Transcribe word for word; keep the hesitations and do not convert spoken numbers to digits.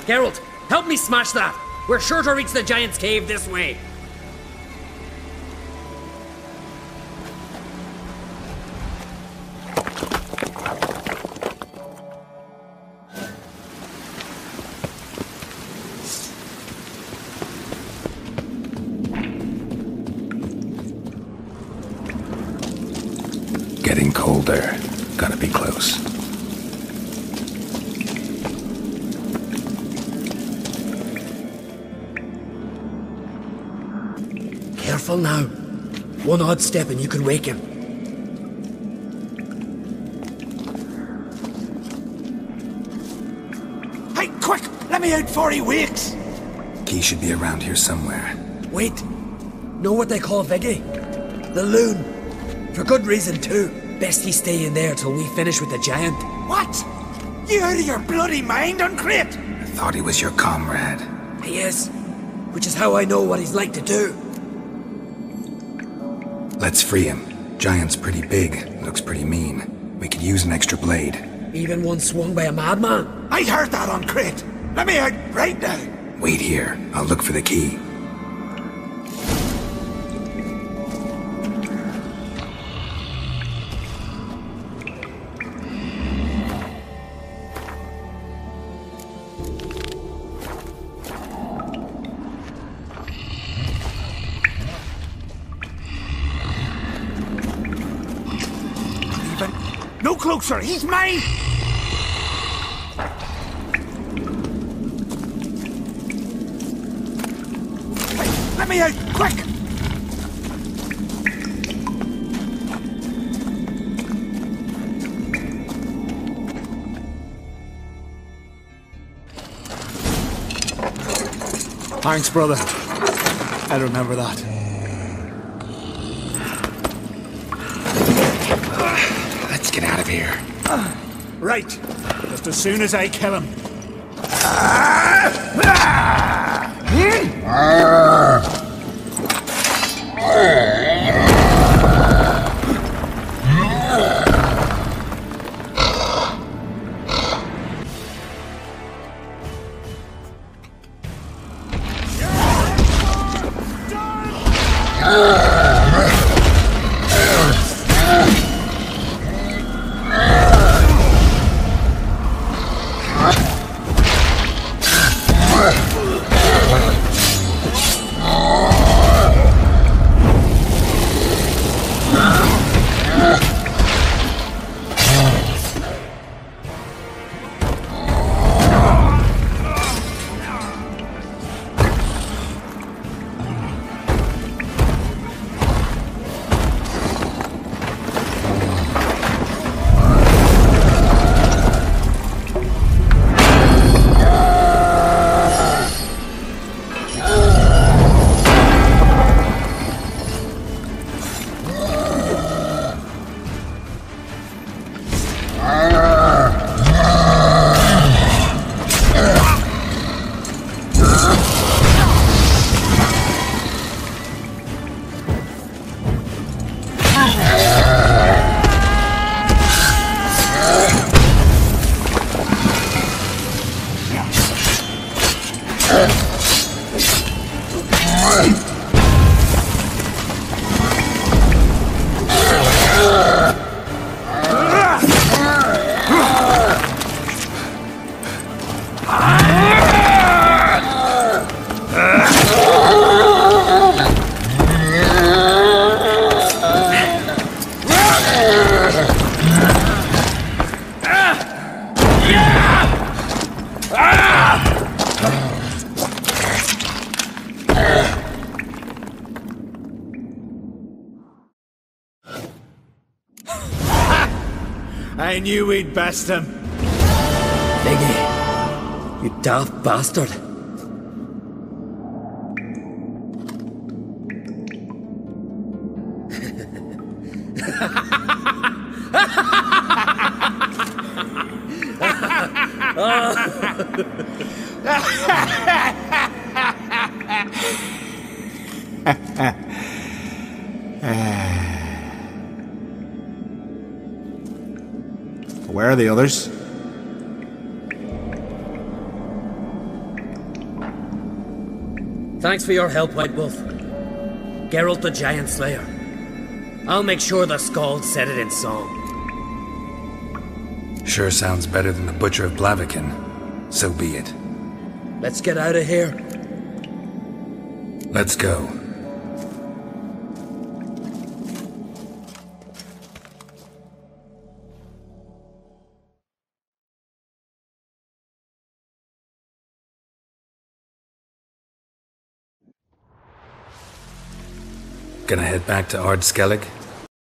Geralt, help me smash that! We're sure to reach the Giant's Cave this way! Getting colder. Gotta be close. Careful now. One odd step and you could wake him. Hey, quick! Let me out before he wakes! Key should be around here somewhere. Wait. Know what they call Viggy? The loon. For good reason, too. Best he stay in there till we finish with the Giant. What? You out of your bloody mind, Uncrate? I thought he was your comrade. He is. Which is how I know what he's like to do. Let's free him. Giant's pretty big. Looks pretty mean. We could use an extra blade. Even one swung by a madman. I heard that, Uncrate. Let me out right now. Wait here. I'll look for the key. No closer, he's mine! Hey, let me out, quick! Thanks, brother. I remember that. Let's get out of here. Uh, right. Just as soon as I kill him. I knew we'd best him. Viggy, you daft bastard. Where are the others? Thanks for your help, White Wolf. Geralt the Giant Slayer. I'll make sure the Skald said it in song. Sure sounds better than the Butcher of Blaviken. So be it. Let's get out of here. Let's go. Gonna head back to Ard Skellig?